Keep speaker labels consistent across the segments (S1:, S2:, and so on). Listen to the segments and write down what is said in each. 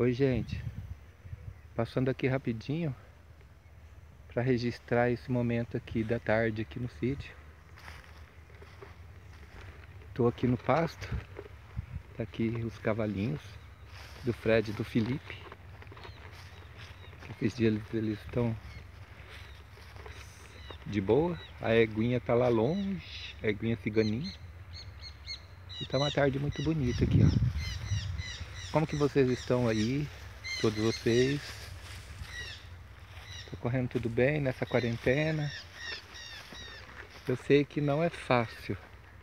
S1: Oi, gente, passando aqui rapidinho para registrar esse momento aqui da tarde aqui no sítio. Tô aqui no pasto, tá aqui os cavalinhos do Fred e do Felipe. Esses dias eles estão de boa, a eguinha tá lá longe, a eguinha ciganinha. E tá uma tarde muito bonita aqui, ó. Como que vocês estão aí, todos vocês? Tá correndo tudo bem nessa quarentena? Eu sei que não é fácil,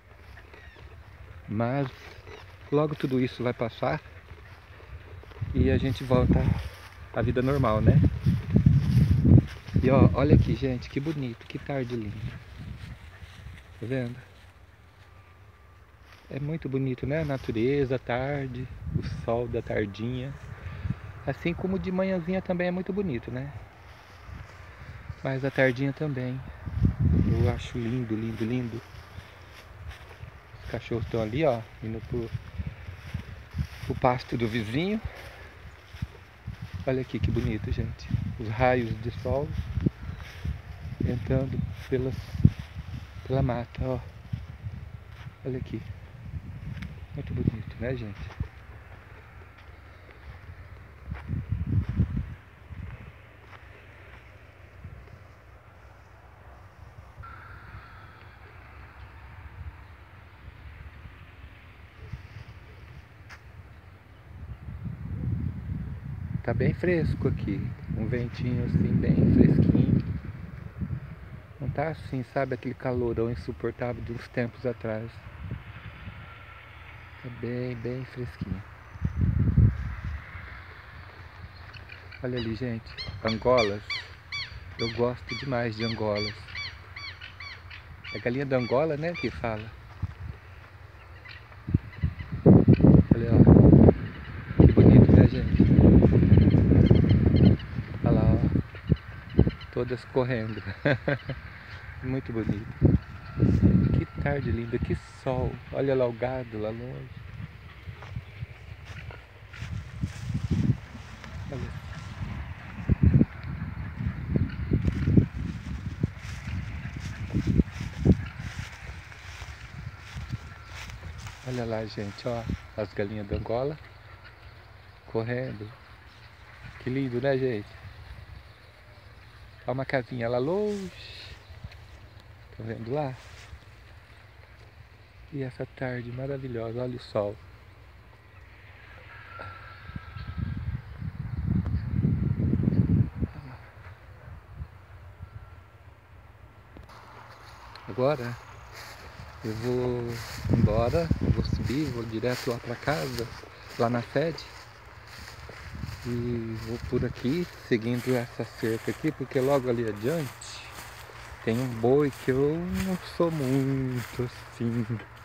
S1: mas logo tudo isso vai passar e a gente volta à vida normal, né? E ó, olha aqui, gente, que bonito, que tarde linda. Tá vendo? É muito bonito, né? A natureza, a tarde, o sol da tardinha. Assim como de manhãzinha também é muito bonito, né? Mas a tardinha também. Eu acho lindo, lindo, lindo. Os cachorros estão ali, ó, indo pro pasto do vizinho. Olha aqui que bonito, gente. Os raios de sol entrando pela mata, ó. Olha aqui. Muito bonito, né, gente? Tá bem fresco aqui. Um ventinho assim, bem fresquinho. Não tá assim, sabe, aquele calorão insuportável de uns tempos atrás. Tá bem, bem fresquinho. Olha ali, gente, angolas. Eu gosto demais de angolas. É galinha da Angola, né, que fala. Olha, ó. Que bonito, né, gente? Olha lá, ó. Todas correndo. Muito bonito. Que tarde linda, que sol. Olha lá o gado lá longe. Olha. Olha lá, gente, ó, as galinhas da Angola correndo. Que lindo, né, gente? Olha uma casinha lá longe. Tá vendo lá? E essa tarde maravilhosa, olha o sol. Agora eu vou embora, vou subir, vou direto lá pra casa, lá na sede. E vou por aqui, seguindo essa cerca aqui, porque logo ali adiante tem um boi que eu não sou muito assim,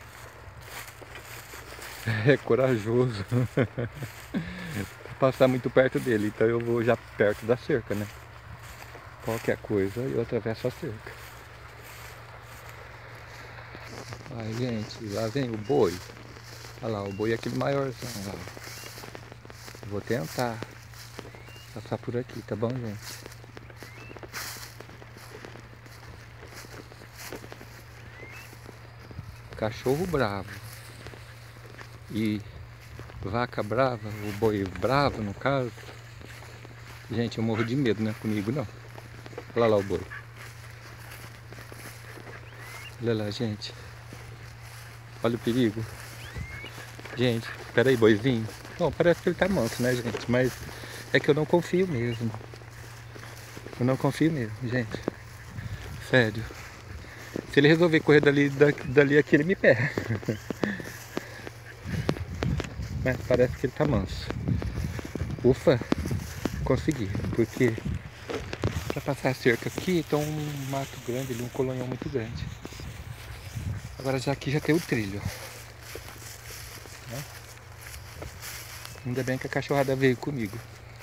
S1: é corajoso passar muito perto dele, então eu vou já perto da cerca, né? Qualquer coisa eu atravesso a cerca. Ai, gente, lá vem o boi. Olha lá, o boi é aquele maiorzão lá. Vou tentar passar por aqui, tá bom, gente? Cachorro bravo e vaca brava, o boi bravo no caso. Gente, eu morro de medo, não é comigo não. Olha lá o boi. Olha lá, gente. Olha o perigo. Gente, peraí, boizinho. Bom, parece que ele tá manso, né, gente? Mas é que eu não confio mesmo. Eu não confio mesmo, gente. Sério. Se ele resolver correr dali aqui, ele me pega. Mas parece que ele tá manso. Ufa, consegui. Porque pra passar a cerca aqui, tem um mato grande ali, um colonhão muito grande. Agora já aqui já tem o trilho. Né? Ainda bem que a cachorrada veio comigo.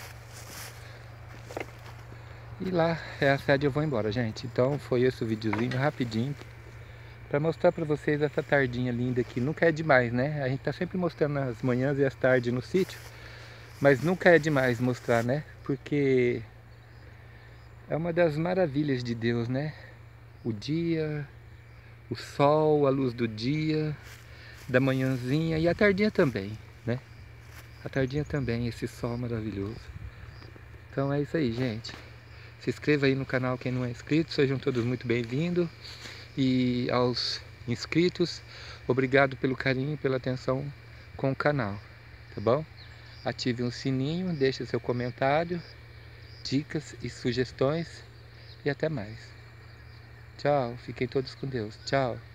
S1: E lá é a sede, eu vou embora, gente. Então foi esse o videozinho rapidinho para mostrar para vocês essa tardinha linda aqui. Nunca é demais, né? A gente tá sempre mostrando as manhãs e as tardes no sítio, Mas nunca é demais mostrar, né? Porque é uma das maravilhas de Deus, né? O dia, o sol, a luz do dia, da manhãzinha e a tardinha também, né? A tardinha também, esse sol maravilhoso. Então é isso aí, gente. Se inscreva aí no canal quem não é inscrito, sejam todos muito bem-vindos. E aos inscritos, obrigado pelo carinho, pela atenção com o canal, tá bom? Ative um sininho, deixe seu comentário, dicas e sugestões e até mais. Tchau, fiquem todos com Deus. Tchau.